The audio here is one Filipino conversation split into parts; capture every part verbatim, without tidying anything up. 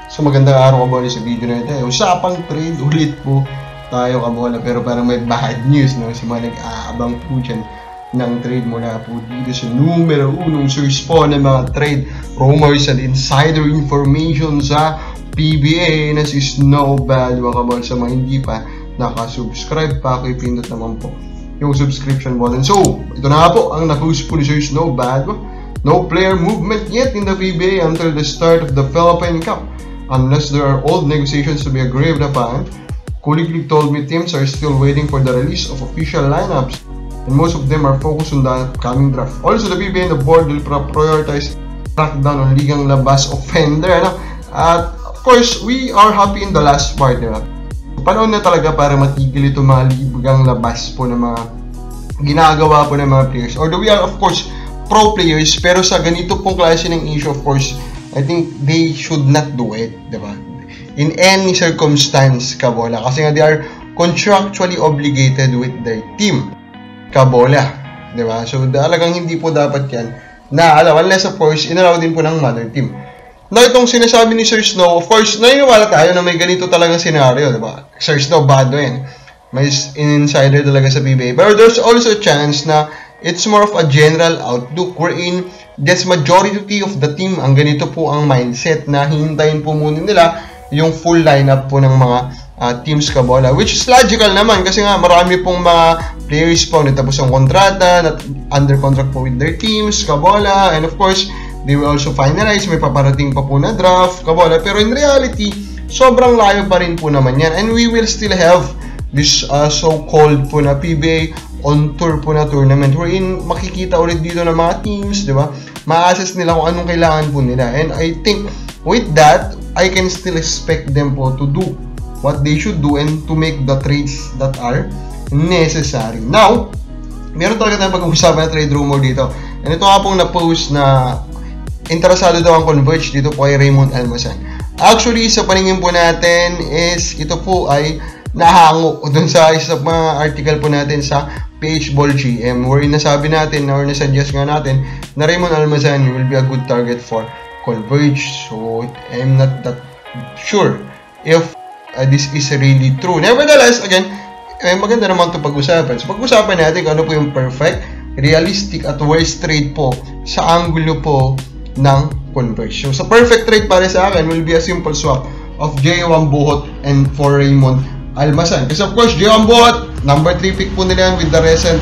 So magandang araw kabola sa video na ito. Usapang trade ulit po tayo kabola, pero parang may bad news, no? Si mga nag-aabang po dyan ng trade mula po dito sa numero unong source po ng mga trade rumors and insider information sa P B A na si Snowbad, mga kabola. Sa mga hindi pa nakasubscribe pa, pakipindot naman po yung subscription button. So ito na nga po ang na-post po ni Sir Snowbad. No player movement yet in the P B A until the start of the Philippine Cup, unless there are old negotiations to be agreed upon. Kuliglig told me teams are still waiting for the release of official lineups, and most of them are focused on the upcoming draft. Also, the P B A and the board will prioritize crackdown on ligang labas offender. Ano? At of course, we are happy in the last part. Diba? Panahon na talaga para matigil itong mga ligang labas po ng mga ginagawa po ng mga players. Although we are of course pro players, pero sa ganito pong klase ng issue, of course, I think they should not do it, diba? In any circumstance, kabola. Kasi nga, they are contractually obligated with their team, kabola. Diba? So, talagang hindi po dapat yan na, alam, unless of course, inalaw din po ng mother team. Now, itong sinasabi ni Sir Snow, of course, naniniwala tayo na may ganito talagang scenario, diba? Sir Snow, bado yan. May insider talaga sa P B A. Pero there's also a chance na it's more of a general outlook wherein this majority of the team, ang ganito po ang mindset na hihintayin po muna nila yung full lineup po ng mga uh, teams kabola, which is logical naman kasi nga marami pong mga players po na tapos ang kontrata, na under contract po with their teams kabola, and of course they will also finalize, may paparating pa po na draft kabola, pero in reality sobrang layo pa rin po naman yan, and we will still have this uh, so-called po na P B A on tour po na tournament wherein makikita ulit dito ng mga teams, di ba? Ma-assess nila kung anong kailangan po nila. And I think with that, I can still expect them po to do what they should do and to make the trades that are necessary. Now, meron talaga tayong pag-uusapan na trade rumor dito. And ito nga pong na-post na interesado daw ang Converge dito po ay Raymond Almazan. Actually, sa paningin po natin is ito po ay nahango dun sa isa mga article po natin sa Page Ball G M, wherein nasabi natin or nasuggest nga natin na Raymond Almazan will be a good target for Converge. So I'm not that sure if uh, this is really true. Nevertheless, again, eh, maganda naman ito pag-usapan. So pag-usapan natin kung ano po yung perfect, realistic at worst trade po sa angulo po ng Converge. So sa perfect trade para sa akin will be a simple swap of J one Buhot and for Raymond Almazan. Kasi of course, J one Buhot, number three pick po nila yan with the recent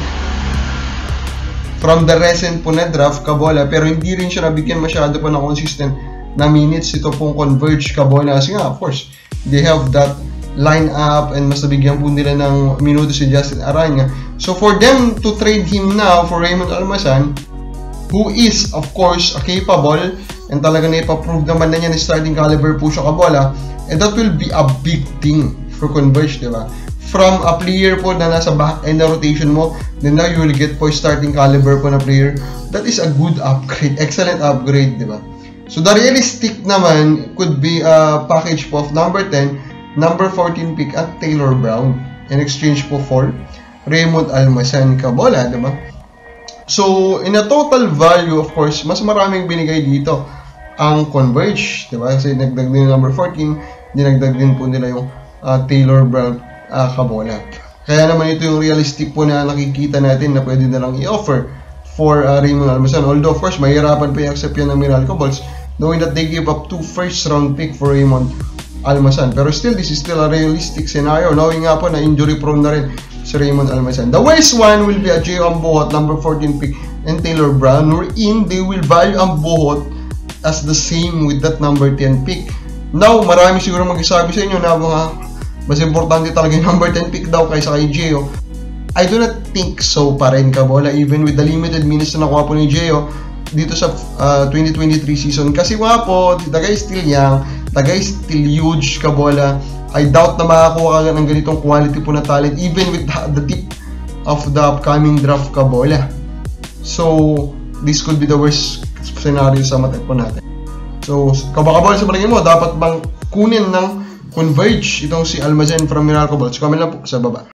from the recent po na draft kabola, pero hindi rin siya nabigyan masyado po na consistent na minutes ito pong Converge kabola kasi nga of course they have that line up and mas nabigyan po nila ng minuto si Justin Aranya. So for them to trade him now for Raymond Almazan, who is of course a capable and talaga na ipaprove naman na niya na starting caliber po siya kabola, and that will be a big thing for Converge, diba? From a player po na nasa back end na rotation mo, then now you will get po starting caliber po na player. That is a good upgrade, excellent upgrade, diba? So the realistic naman could be a package po of number ten, number fourteen pick at Taylor Brown in exchange po for Raymond Almazan kabola, diba? So in a total value, of course, mas maraming binigay dito ang Converge, diba? Kasi nagdag din yung number fourteen, dinagdag din po nila yung uh, Taylor Brown uh, kabola. Kaya naman ito yung realistic po na nakikita natin na pwede na lang i-offer for uh, Raymond Almazan. Although of course, mahirapan pa i-accept yan ng Meralco Bulls knowing that they give up two first round pick for Raymond Almazan. Pero still, this is still a realistic scenario knowing nga po na injury prone na rin si Raymond Almazan. The worst one will be a J one Buhot, number fourteen pick, and Taylor Brown, wherein they will value ang Buhot as the same with that number ten pick. Now, marami siguro magsasabi sa inyo na mga mas importante talaga yung number ten pick daw kaysa kay Gio. I do not think so pa rin kabola, even with the limited minutes na nakuha po ni Gio dito sa uh, twenty twenty-three season. Kasi nga po, the guy is still young, the guy is still huge kabola. I doubt na makakuha ka ng ganitong quality po na talent even with the, the tip of the upcoming draft kabola. So, this could be the worst scenario sa mata po natin. So, kabakabola sa palagay mo, dapat bang kunin ng Converge itong si Almazan from Meralco Bulls? Comment lang po sa baba.